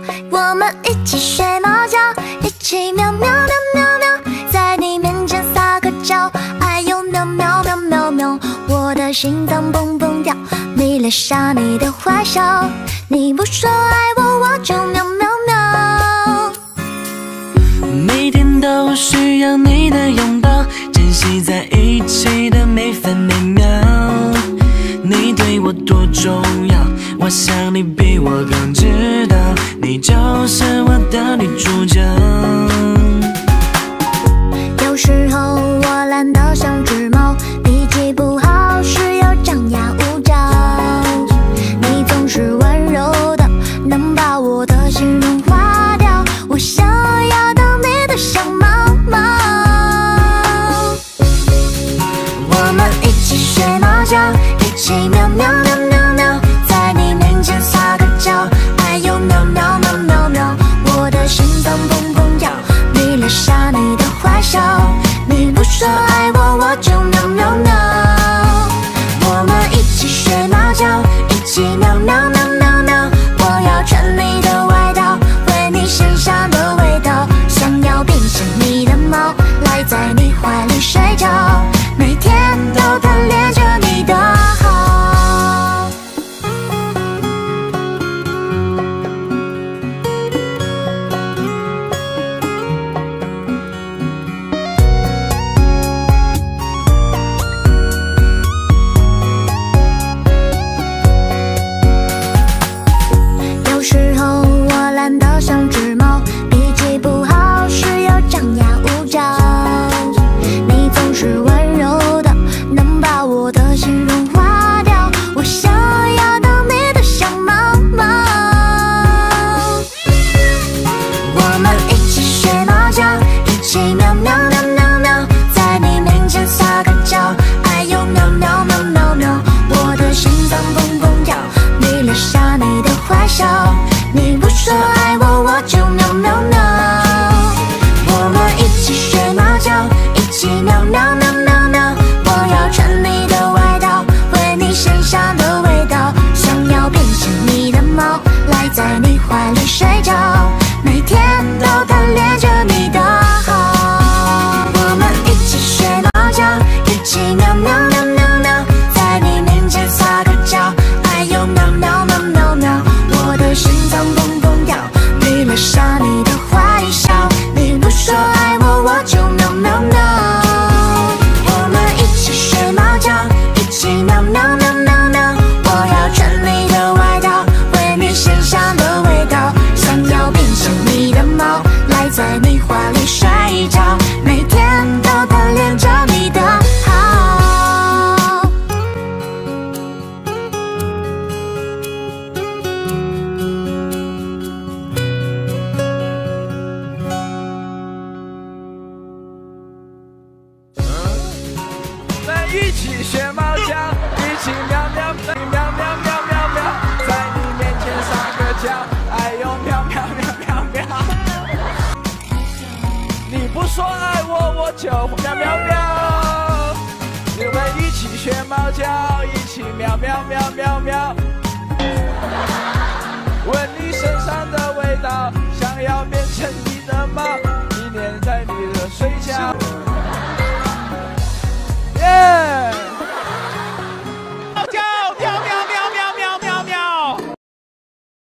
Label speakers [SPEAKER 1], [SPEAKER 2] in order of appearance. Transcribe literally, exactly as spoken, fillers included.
[SPEAKER 1] 我们一起睡猫觉，一起喵喵喵喵喵，在你面前撒个娇，哎呦喵喵喵喵喵，我的心脏蹦蹦跳，迷恋上你的坏笑，你不说爱我，我就喵喵喵。
[SPEAKER 2] 每天都需要你的拥抱，珍惜在一起的每分每秒。你对我多重要，我想你比我更知道，你就是我的女主角。
[SPEAKER 1] 有时候我懒得像只猫，脾气不好时又张牙舞爪，你总是温柔的，能把我的心融化掉，我想要当你的小猫猫。我们一起睡猫觉，一起喵喵喵喵喵，在你面前撒个娇，哎呦喵喵喵喵喵，我的心脏蹦蹦跳，迷恋上你的坏笑，你不说爱我，我就喵喵喵。我们一起睡猫觉，一起喵喵喵喵喵，我要穿你的外套，闻你身上的味道，想要变成你的猫，赖在你怀里睡觉，每天都贪恋着你的好。有时候我懒得像只猫，脾气不好时又张牙舞爪，你总是温柔的，能把我的心融化掉，我想要当你的小猫猫。我们一起睡猫觉，一起喵喵喵喵喵，在你面前撒个娇，哎呦喵喵喵喵喵，我的心脏蹦蹦跳，迷恋上你的坏笑，你不说爱我，我就喵喵喵。我们一起睡猫觉，一起喵喵喵喵喵，我要穿你的外套，闻你身上的味道，想要变成你的猫，赖在你怀里睡觉，每天都贪恋着你的好。我们一起睡猫觉，一起喵喵喵喵喵，在你面前撒个娇，哎呦喵喵喵喵喵，我的心脏蹦蹦跳，迷恋上你的坏笑，你不说爱我，我就喵喵喵。我们一起睡猫觉，一起喵喵喵喵喵，我要穿你的外套，闻你身上的味道，想要变成你的猫，赖在你怀里睡觉，每天都贪恋着你的好。
[SPEAKER 3] 一起学猫叫，一起喵喵喵喵喵喵喵喵，在你面前撒个娇，哎呦喵喵喵喵喵。你不说爱我，我就喵喵喵。我们一起学猫叫，一起喵喵喵喵喵，